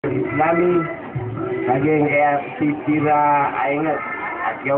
Islami saging kaya si Tira Aingat at yung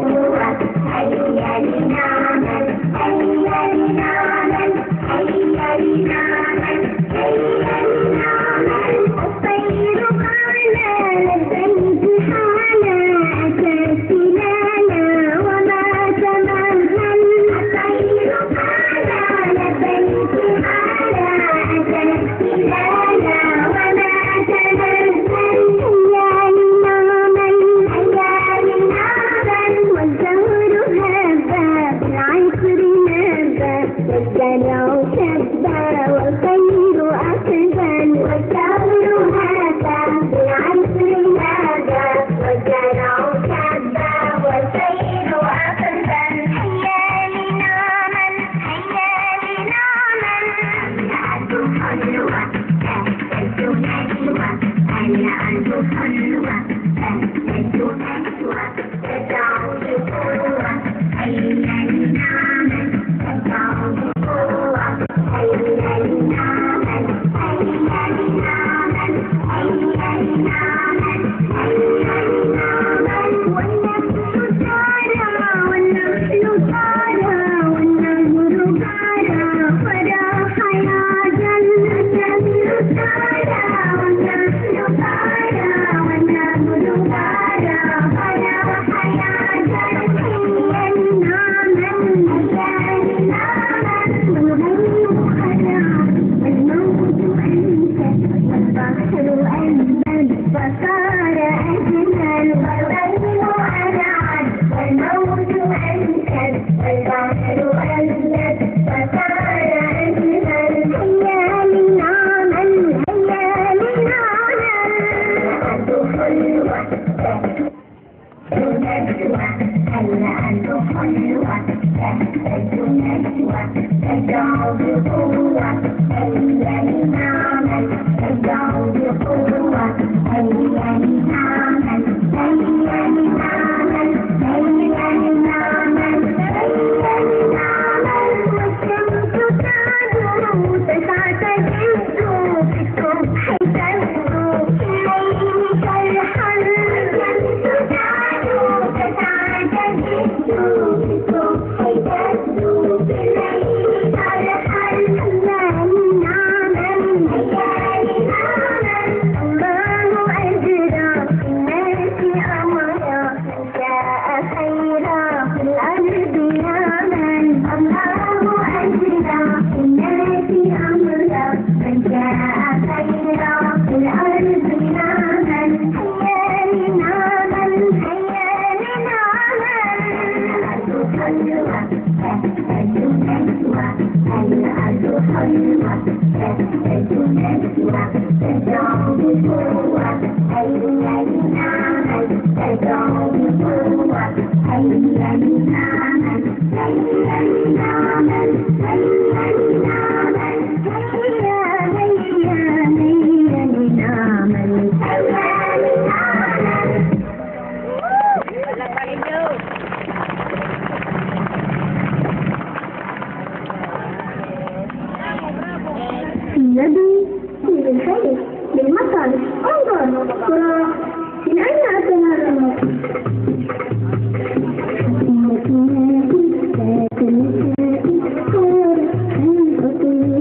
الذي في الخير بالمطر انظر ترى من أين أتى هذا المطر؟ إنك ما كنت تنسى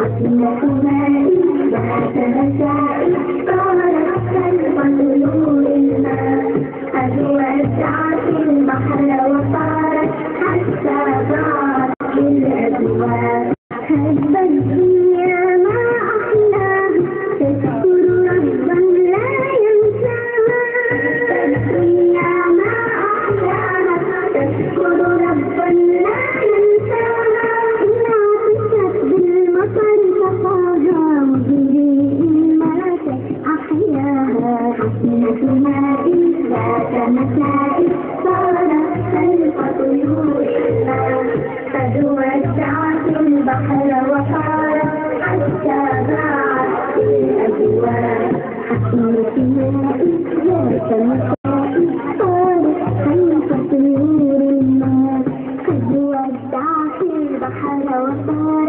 حسنة مائي ذات مسائي طارت خلف طيور الماء قد ودعت البحر وطارت حتى ضاعت بالأبواب هب الدنيا ما أحلاها تذكر ربا لا ينساها الدنيا ما أحلاها تذكر ربا لا ينساها عطشت بالمطر سقاها وبريء ماتت أحياها حسنة مائي ذات مسائي صارت خلف طيور الماء قد ودعت البحر وطارت حتى ضاعت في الأبواب حسنة مائي ذات مسائي صارت خلف طيور الماء قد ودعت البحر وطارت